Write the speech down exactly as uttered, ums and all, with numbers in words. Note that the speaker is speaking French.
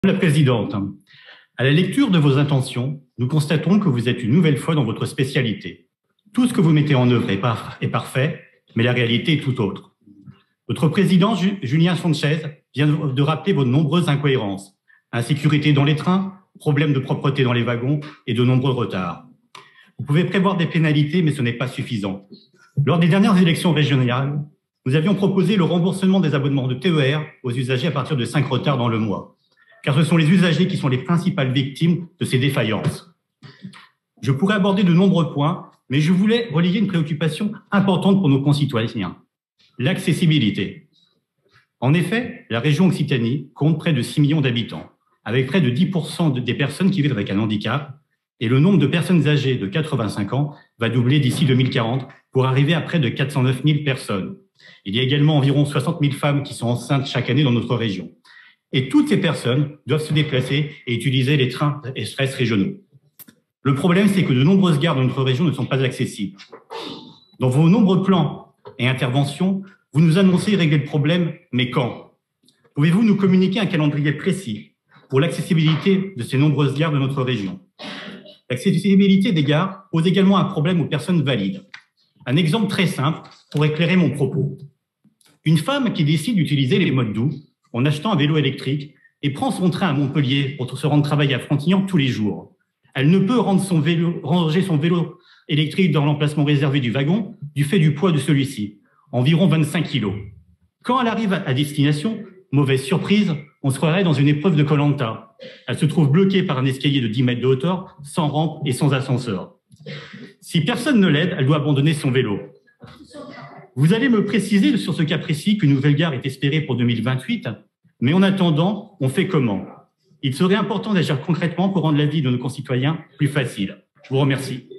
La présidente, à la lecture de vos intentions, nous constatons que vous êtes une nouvelle fois dans votre spécialité. Tout ce que vous mettez en œuvre est, par, est parfait, mais la réalité est tout autre. Votre président, Julien Sanchez, vient de rappeler vos nombreuses incohérences. Insécurité dans les trains, problèmes de propreté dans les wagons et de nombreux retards. Vous pouvez prévoir des pénalités, mais ce n'est pas suffisant. Lors des dernières élections régionales, nous avions proposé le remboursement des abonnements de T E R aux usagers à partir de cinq retards dans le mois. Car ce sont les usagers qui sont les principales victimes de ces défaillances. Je pourrais aborder de nombreux points, mais je voulais relayer une préoccupation importante pour nos concitoyens, l'accessibilité. En effet, la région Occitanie compte près de six millions d'habitants, avec près de dix pour cent des personnes qui vivent avec un handicap, et le nombre de personnes âgées de quatre-vingt-cinq ans va doubler d'ici deux mille quarante pour arriver à près de quatre cent neuf mille personnes. Il y a également environ soixante mille femmes qui sont enceintes chaque année dans notre région. Et toutes ces personnes doivent se déplacer et utiliser les trains express régionaux. Le problème, c'est que de nombreuses gares de notre région ne sont pas accessibles. Dans vos nombreux plans et interventions, vous nous annoncez régler le problème, mais quand? Pouvez-vous nous communiquer un calendrier précis pour l'accessibilité de ces nombreuses gares de notre région? L'accessibilité des gares pose également un problème aux personnes valides. Un exemple très simple pour éclairer mon propos. Une femme qui décide d'utiliser les modes doux en achetant un vélo électrique et prend son train à Montpellier pour se rendre travailler à Frontignan tous les jours. Elle ne peut rendre son vélo, ranger son vélo électrique dans l'emplacement réservé du wagon du fait du poids de celui-ci, environ vingt-cinq kilos. Quand elle arrive à destination, mauvaise surprise, on se croirait dans une épreuve de Koh-Lanta. Elle se trouve bloquée par un escalier de dix mètres de hauteur, sans rampe et sans ascenseur. Si personne ne l'aide, elle doit abandonner son vélo. Vous allez me préciser sur ce cas précis qu'une nouvelle gare est espérée pour deux mille vingt-huit, mais en attendant, on fait comment? Il serait important d'agir concrètement pour rendre la vie de nos concitoyens plus facile. Je vous remercie.